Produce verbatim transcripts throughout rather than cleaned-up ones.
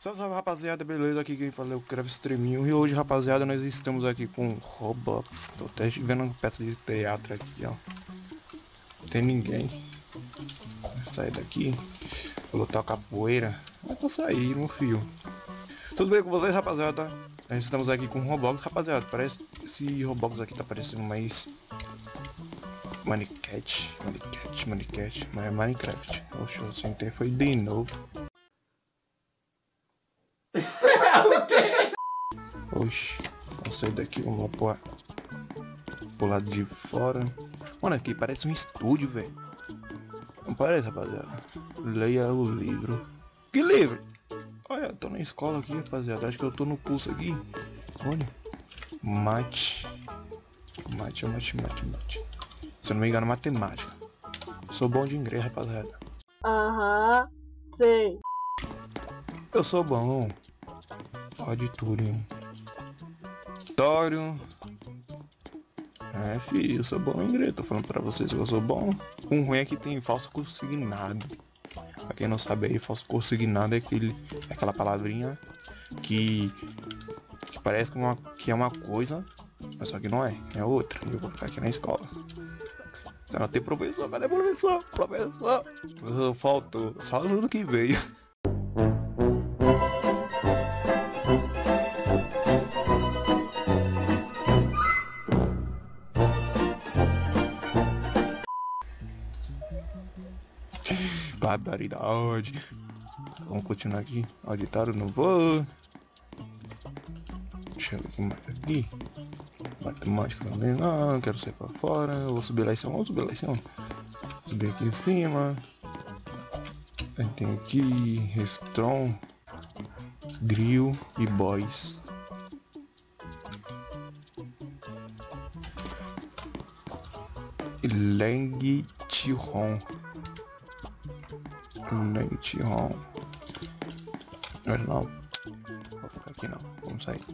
Salve, salve, rapaziada, beleza? Aqui quem fala é o Crave Streaminho. E hoje, rapaziada, nós estamos aqui com Roblox. Tô até vendo uma peça de teatro aqui, ó. Não tem ninguém. Vou sair daqui. Vou lutar capoeira. Eu tô saindo, meu filho. Tudo bem com vocês, rapaziada? Nós estamos aqui com Roblox, rapaziada. Parece esse Roblox aqui tá parecendo mais Minecraft, Minecraft, Minecraft, mas é Minecraft. Oxe, eu sentei, foi de novo. Oxi, vamos sair daqui, vamos lá pro, pro lado de fora. Mano, aqui parece um estúdio, velho. Não parece, rapaziada? Leia o livro. Que livro? Olha, eu tô na escola aqui, rapaziada. Acho que eu tô no curso aqui. Olha. Mate. Mate, mate, mate, mate. Se eu não me engano, matemática. Sou bom de inglês, rapaziada. Aham, sei. Eu sou bom. Auditório. Auditório. É, filho, eu sou bom em inglês. Tô falando pra vocês que eu sou bom. O ruim é que tem falso consignado. Pra quem não sabe aí, falso consignado é, aquele, é aquela palavrinha que, que parece que, uma, que é uma coisa, mas só que não é, é outra. E eu vou ficar aqui na escola. Você não tem professor, cadê professor? Professor, professor faltou, só no ano que veio. Barbaridade. Vamos continuar aqui. Auditório, não vou. Deixa eu ver aqui mais aqui. Matemática também não, quero sair pra fora. Eu vou subir lá em cima, vamos subir lá em cima. Subir aqui em cima. Aí tem aqui Restron, Grill e Boys. Leng Tiron. Leng Tiron. Não, não. Vou ficar aqui não. Vamos sair.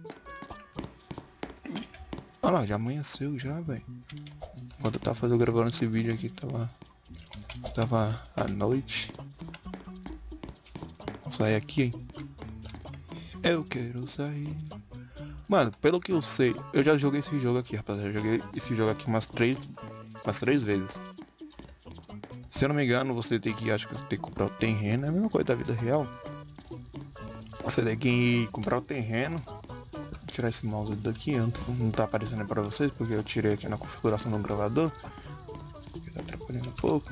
Olha lá, já amanheceu já, velho. Quando eu tava fazendo, gravando esse vídeo aqui, tava... Tava à noite. Vamos sair aqui, hein. Eu quero sair. Mano, pelo que eu sei, eu já joguei esse jogo aqui, rapaziada. Eu joguei esse jogo aqui umas três... Umas três vezes. Se eu não me engano, você tem que... Acho que você tem que comprar o terreno. É a mesma coisa da vida real. Você tem que comprar o terreno. Vou tirar esse mouse daqui antes. Não tá aparecendo pra vocês, porque eu tirei aqui na configuração do gravador. Que tá atrapalhando um pouco.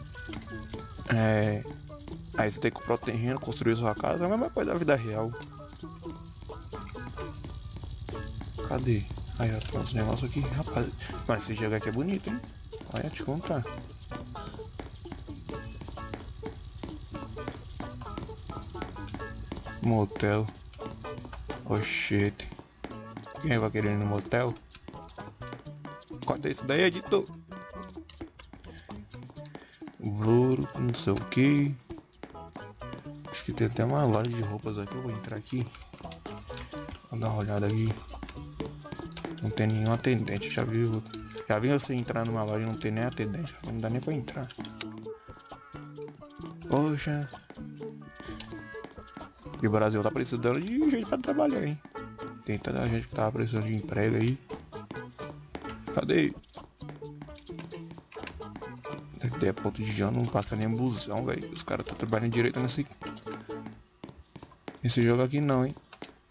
É... Aí você tem que comprar o terreno, construir sua casa. É a mesma coisa da vida real. Cadê? Aí, ó, tem uns negócios aqui. Rapaz, mas esse jogo aqui é bonito, hein? Olha, te contar. Motel. Oxente. Quem vai querer ir no motel? Corta isso daí, editor. Ouro, não sei o que. Acho que tem até uma loja de roupas aqui. Eu vou entrar aqui. Vou dar uma olhada aqui. Não tem nenhum atendente. Já viu? Já vi você entrar numa loja e não tem nem atendente. Não dá nem pra entrar. Poxa. E o Brasil tá precisando de gente pra trabalhar, hein? Tem tanta gente que tava precisando de emprego aí. Cadê? Deve ter a ponto de já não passa nem busão, velho. Os caras tá trabalhando direito nesse... Nesse jogo aqui não, hein?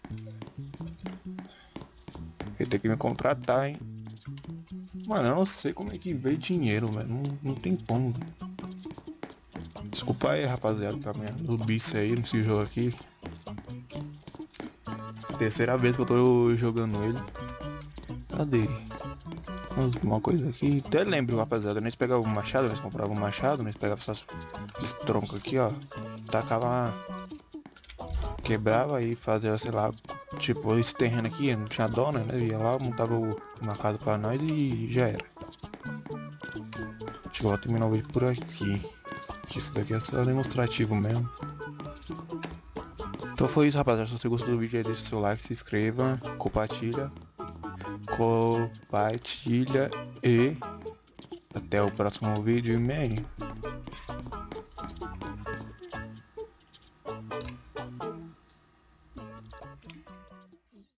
Ele tem que me contratar, hein? Mano, eu não sei como é que veio dinheiro, velho. Não, não tem como. Desculpa aí, rapaziada, pra minha nubice aí nesse jogo aqui. Terceira vez que eu tô jogando ele. Cadê? Uma coisa aqui. Até lembro, rapaziada. Nós pegava um machado, nós comprava um machado, nós pegava essas, esses troncos aqui, ó. Tacava. Quebrava e fazia, sei lá. Tipo, esse terreno aqui não tinha dona, né? Ia lá, montava uma casa pra nós e já era. Acho que eu vou terminar o vídeo por aqui. Isso daqui é só demonstrativo mesmo. Então foi isso, rapaziada. Se você gostou do vídeo aí, deixa seu like, se inscreva, compartilha. Compartilha e até o próximo vídeo e meio.